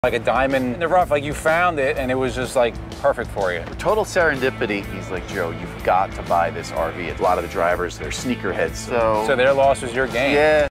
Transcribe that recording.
Like a diamond in the rough, like you found it and it was just like perfect for you. Total serendipity. He's like, Joe, you've got to buy this RV. A lot of the drivers, they're sneakerheads. So their loss was your gain. Yeah.